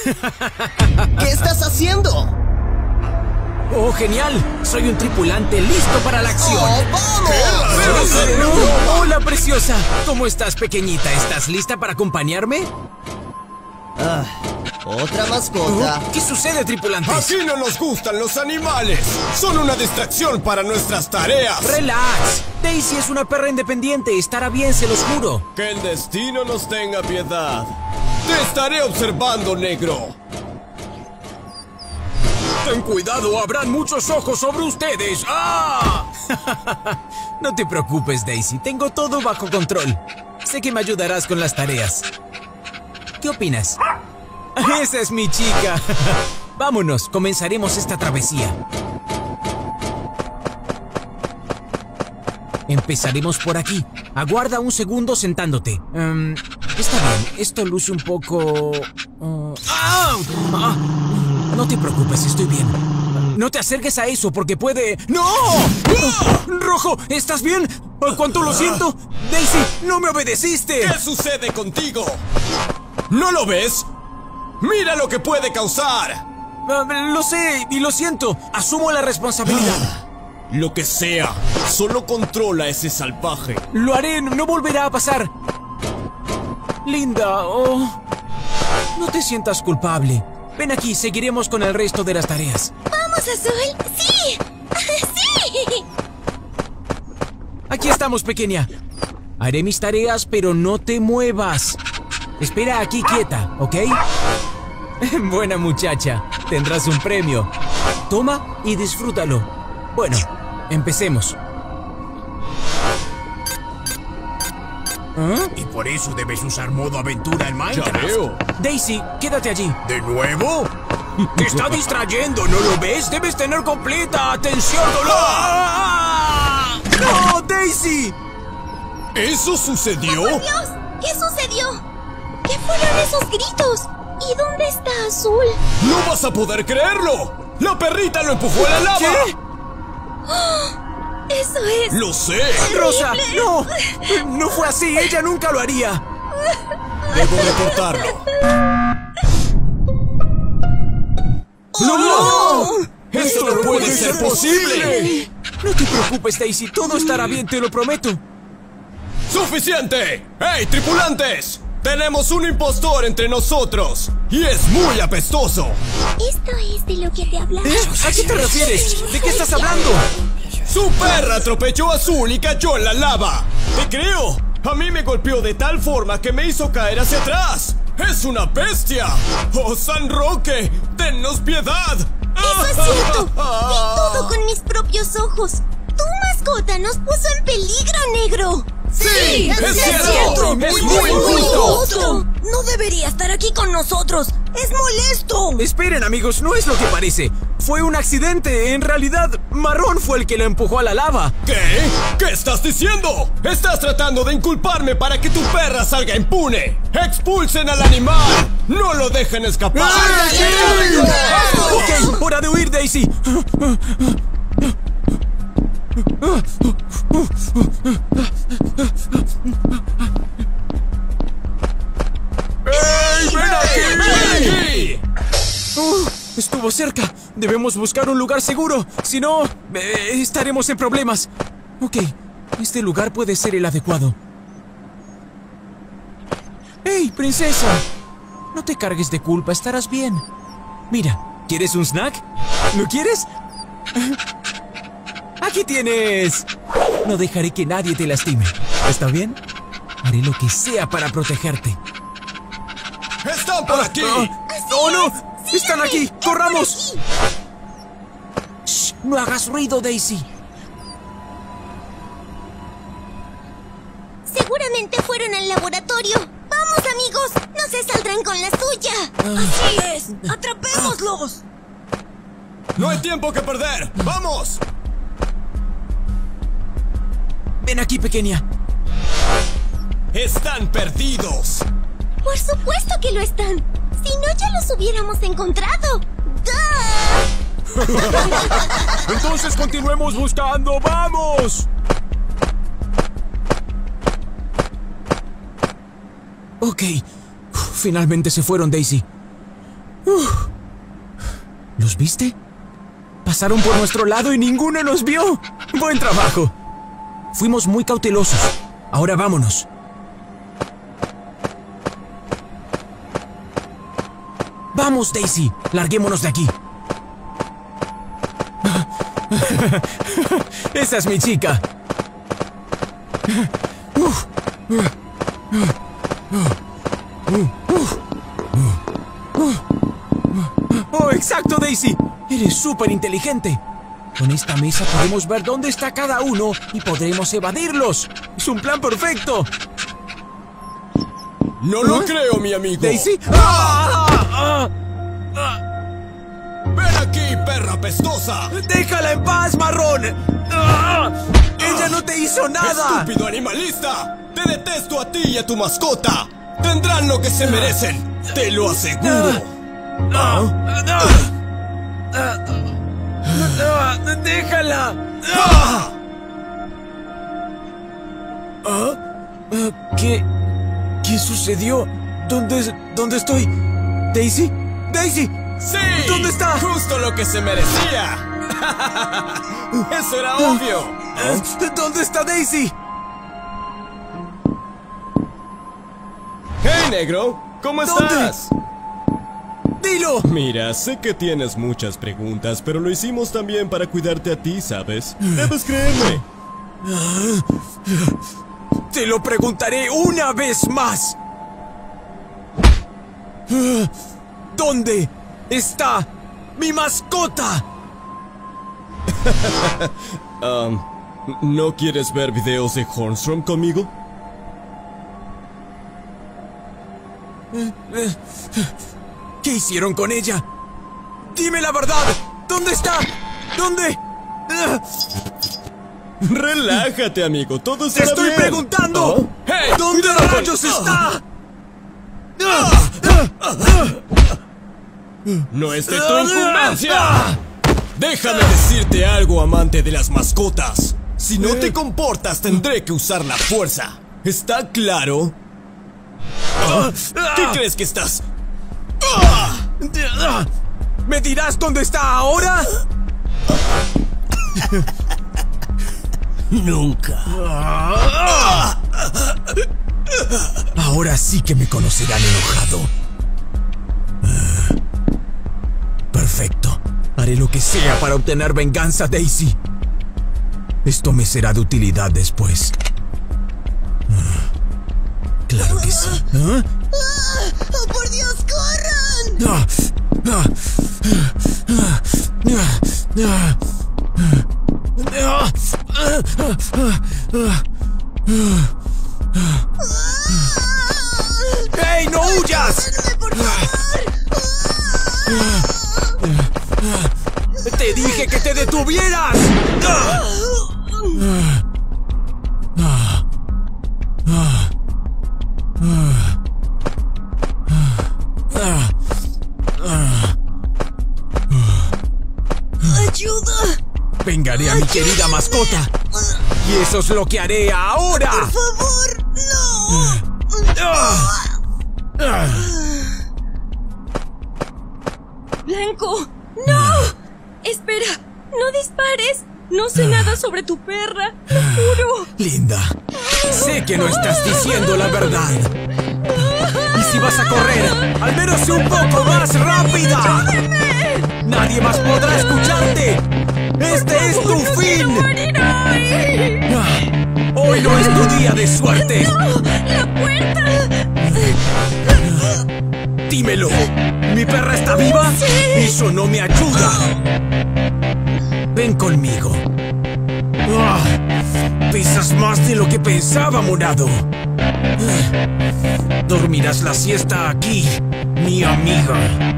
¿Qué estás haciendo? ¡Oh, genial! Soy un tripulante listo para la acción. ¡Oh, vamos! ¡Hola, preciosa! ¿Cómo estás, pequeñita? ¿Estás lista para acompañarme? Otra mascota. ¿Qué sucede, tripulantes? Aquí no nos gustan los animales. Son una distracción para nuestras tareas. ¡Relax! Daisy es una perra independiente. Estará bien, se los juro. Que el destino nos tenga piedad. Te estaré observando, negro. ¡Ten cuidado! ¡Habrán muchos ojos sobre ustedes! ¡Ah! No te preocupes, Daisy. Tengo todo bajo control. Sé que me ayudarás con las tareas. ¿Qué opinas? ¡Esa es mi chica! Vámonos, comenzaremos esta travesía. Empezaremos por aquí. Aguarda un segundo sentándote. Está bien, esto luce un poco... No te preocupes, estoy bien. No te acerques a eso porque puede... ¡No! ¡Rojo! ¿Estás bien? ¿Cuánto lo siento? Daisy, no me obedeciste. ¿Qué sucede contigo? ¿No lo ves? ¡Mira lo que puede causar! Lo sé y lo siento. Asumo la responsabilidad. Lo que sea, solo controla a ese salvaje. Lo haré, no volverá a pasar. Linda, no te sientas culpable. Ven aquí, seguiremos con el resto de las tareas. ¡Vamos, Azul! ¡Sí! ¡Sí! Aquí estamos, pequeña. Haré mis tareas, pero no te muevas. Espera aquí quieta, ¿ok? Buena muchacha. Tendrás un premio. Toma y disfrútalo. Bueno, empecemos. Y por eso debes usar modo aventura en Ya Minecraft. veo. Daisy, quédate allí. ¿De nuevo? Te está distrayendo, ¿no lo ves? Debes tener completa atención, dolor. ¡Ah! ¡No, Daisy! ¿Eso sucedió? ¡Por Dios! ¿Qué sucedió? ¿Qué fueron esos gritos? ¿Y dónde está Azul? ¡No vas a poder creerlo! ¡La perrita lo empujó a la lava! ¿Qué? ¡Eso es! ¡Lo sé! ¡Rosa! ¡No! ¡No fue así! ¡Ella nunca lo haría! Debo reportarlo. ¡No! ¡Esto no puede ser posible! No te preocupes, Daisy. Todo estará bien, te lo prometo. ¡Suficiente! ¡Hey, tripulantes! Tenemos un impostor entre nosotros y es muy apestoso. Esto es de lo que te hablaba. ¿A qué te refieres? ¿De qué estás hablando? Su perra atropelló a Azul y cayó en la lava. ¡Te creo! A mí me golpeó de tal forma que me hizo caer hacia atrás. ¡Es una bestia! ¡Oh, San Roque! ¡Tennos piedad! ¡Eso es cierto! Vi todo con mis propios ojos. Tu mascota nos puso en peligro, negro. ¡Sí! ¡Es cierto! ¡Es muy injusto! No debería estar aquí con nosotros. ¡Es molesto! Esperen, amigos, no es lo que parece. Fue un accidente. En realidad, Marrón fue el que la empujó a la lava. ¿Qué? ¿Qué estás diciendo? Estás tratando de inculparme para que tu perra salga impune. ¡Expulsen al animal! ¡No lo dejen escapar! Ok, hora de huir, Daisy. ¡Ey, ven aquí! ¡Ven aquí! Estuvo cerca. Debemos buscar un lugar seguro. Si no, estaremos en problemas. Ok, este lugar puede ser el adecuado. ¡Hey, princesa! No te cargues de culpa, estarás bien. Mira, ¿quieres un snack? ¿Lo quieres? ¡Aquí tienes! No dejaré que nadie te lastime. ¿Está bien? Haré lo que sea para protegerte. ¡Están por aquí! ¡Oh, no! ¡Están aquí! ¡Corramos! ¡Shh! ¡No hagas ruido, Daisy! Seguramente fueron al laboratorio. ¡Vamos, amigos! ¡No se saldrán con la suya! ¡Así es! ¡Atrapémoslos! ¡No hay tiempo que perder! ¡Vamos! Ven aquí, pequeña. ¡Están perdidos! ¡Por supuesto que lo están! Si no, ya los hubiéramos encontrado. ¡Duh! Entonces continuemos buscando. ¡Vamos! Ok. Finalmente se fueron, Daisy. ¿Los viste? Pasaron por nuestro lado y ninguno nos vio. ¡Buen trabajo! Fuimos muy cautelosos. Ahora vámonos. ¡Vamos, Daisy! ¡Larguémonos de aquí! ¡Esa es mi chica! ¡Oh, exacto, Daisy! Eres súper inteligente. Con esta mesa podemos ver dónde está cada uno y podremos evadirlos. ¡Es un plan perfecto! No lo creo, mi amigo. ¿Daisy? ¡Ven aquí, perra pestosa! ¡Déjala en paz, marrón! ¡Ella no te hizo nada! ¡Estúpido animalista! ¡Te detesto a ti y a tu mascota! ¡Tendrán lo que se merecen! ¡Te lo aseguro! ¡Déjala! ¿Qué sucedió? ¿Dónde estoy? ¿Daisy? ¡Daisy! ¡Sí! ¿Dónde está? ¡Justo lo que se merecía! ¡Eso era obvio! ¿Dónde está Daisy? ¡Hey, negro! ¿Cómo ¿Dónde? estás? ¡Dilo! Mira, sé que tienes muchas preguntas, pero lo hicimos también para cuidarte a ti, ¿sabes? Debes creerme. Te lo preguntaré una vez más. ¿Dónde está mi mascota? ¿No quieres ver videos de Hornstrom conmigo? ¿Qué hicieron con ella? ¡Dime la verdad! ¿Dónde está? ¿Dónde? Relájate, amigo, todo ¡Te estará estoy bien. preguntando! ¿Oh? ¡Hey! ¿Dónde cuidado con- rayos está? ¡No es de tu incumbencia! Déjame decirte algo, amante de las mascotas. Si no te comportas, tendré que usar la fuerza. ¿Está claro? ¿Qué crees que estás? ¿Me dirás dónde está ahora? Nunca. Ahora sí que me conocerán enojado. Perfecto. Haré lo que sea para obtener venganza, Daisy. Esto me será de utilidad después. Claro que sí. ¡Oh, por Dios, corran! ¡Hey, no huyas! ¡Ayúdame, por favor! ¡Te dije que te detuvieras! ¡Ayuda! Vengaré a mi querida mascota. Y eso es lo que haré ahora. ¡Por favor, no! ¡Blanco! ¡No! Espera, no dispares. No sé nada sobre tu perra, lo juro. Linda, sé que no estás diciendo la verdad. Y si vas a correr, al menos sé un poco más rápida. Nadie más podrá escucharte. Este es tu No quiero fin. morir hoy. Hoy no es tu día de suerte. ¡No! ¡La puerta! Dímelo. ¿Mi perra está viva? Sí. Eso no me ayuda. Ven conmigo. Pesas más de lo que pensaba, morado. Dormirás la siesta aquí, mi amiga.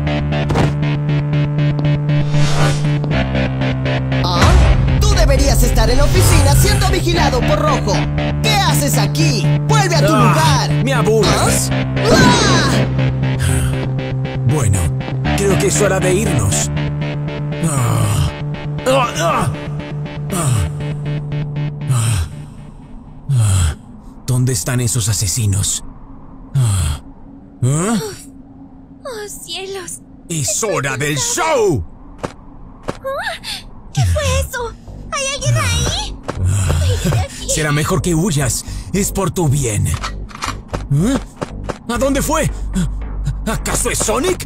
¿Ah? Tú deberías estar en la oficina siendo vigilado por Rojo. ¿Qué haces aquí? ¡Vuelve a tu lugar! Me aburres. ¡Ah! Bueno, creo que es hora de irnos. ¿Dónde están esos asesinos? ¡Oh, cielos! ¡Es hora del show! ¿Qué fue eso? ¿Hay alguien ahí? Vete de aquí. Será mejor que huyas. Es por tu bien. ¿Eh? ¿A dónde fue? ¿Acaso es Sonic?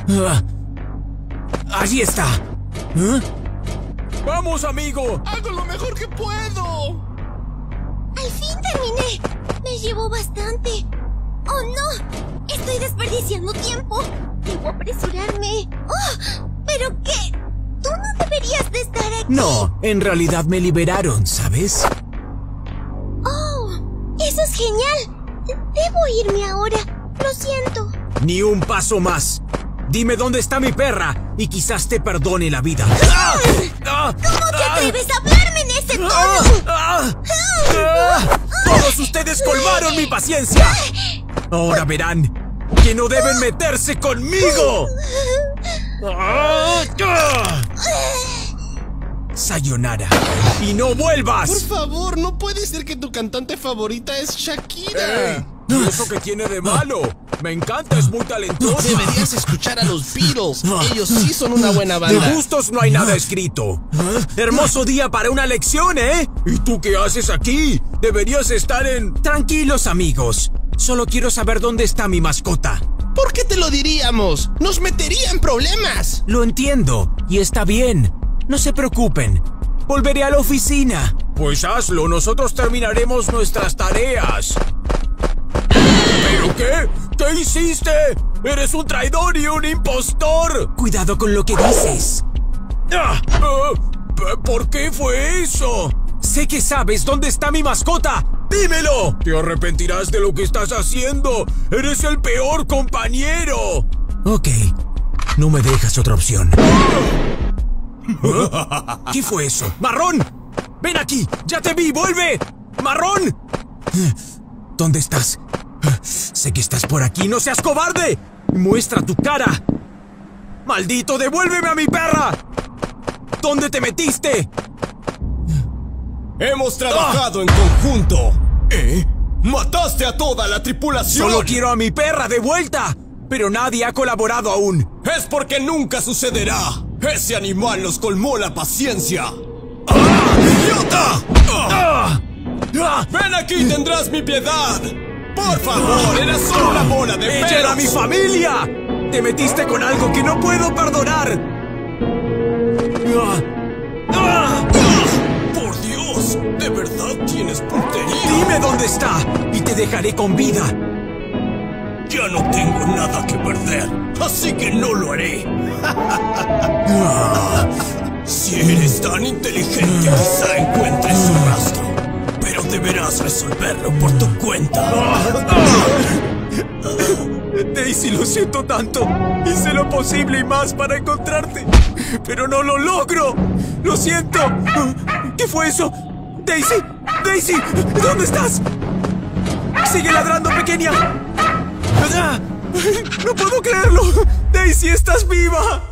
Allí está. ¿Eh? ¡Vamos, amigo! ¡Hago lo mejor que puedo! Al fin terminé. Me llevó bastante. ¡Oh, no! Estoy desperdiciando tiempo. Debo apresurarme. ¡Oh! ¿Pero qué? Tú no deberías de estar aquí. No, en realidad me liberaron, ¿sabes? ¡Oh! ¡Eso es genial! Debo irme ahora. Lo siento. Ni un paso más. Dime dónde está mi perra y quizás te perdone la vida. ¿Cómo te atreves a hablarme en ese tono? ¡Todos ustedes colmaron mi paciencia! Ahora verán que no deben meterse conmigo. Sayonara. ¡Y no vuelvas! Por favor, no puede ser que tu cantante favorita es Shakira. ¿Y eso qué tiene de malo? Me encanta, es muy talentosa. Deberías escuchar a los Beatles. Ellos sí son una buena De banda. gustos no hay nada escrito. Hermoso día para una lección, ¿eh? ¿Y tú qué haces aquí? Deberías estar en... Tranquilos, amigos. Solo quiero saber dónde está mi mascota. ¿Por qué te lo diríamos? Nos metería en problemas. Lo entiendo, y está bien. No se preocupen. Volveré a la oficina. Pues hazlo, nosotros terminaremos nuestras tareas. ¿Pero qué? ¿Qué hiciste? ¡Eres un traidor y un impostor! Cuidado con lo que dices. ¿Por qué fue eso? Sé que sabes dónde está mi mascota. ¡Dímelo! Te arrepentirás de lo que estás haciendo. ¡Eres el peor compañero! Ok, no me dejas otra opción. ¿Qué fue eso? ¡Marrón! ¡Ven aquí! ¡Ya te vi! ¡Vuelve! ¡Marrón! ¿Dónde estás? Sé que estás por aquí. ¡No seas cobarde! ¡Muestra tu cara! ¡Maldito! ¡Devuélveme a mi perra! ¿Dónde te metiste? Hemos trabajado en conjunto. ¡Mataste a toda la tripulación! ¡Solo quiero a mi perra de vuelta! Pero nadie ha colaborado aún. ¡Es porque nunca sucederá! ¡Ese animal nos colmó la paciencia! ¡Idiota! ¡Ven aquí y tendrás mi piedad! ¡Por favor! ¡Era solo una bola de pelos! ¡Ella era mi familia! ¡Te metiste con algo que no puedo perdonar! ¡Por Dios! ¿De verdad tienes puntería? ¡Dime dónde está! Y te dejaré con vida. Ya no tengo nada que perder, así que no lo haré. Si eres tan inteligente, quizá encuentres su rastro, pero deberás resolverlo por tu cuenta. Daisy, lo siento tanto. Hice lo posible y más para encontrarte, pero no lo logro. Lo siento. ¿Qué fue eso? Daisy, Daisy, ¿dónde estás? Sigue ladrando, pequeña. No puedo creerlo. Daisy, estás viva.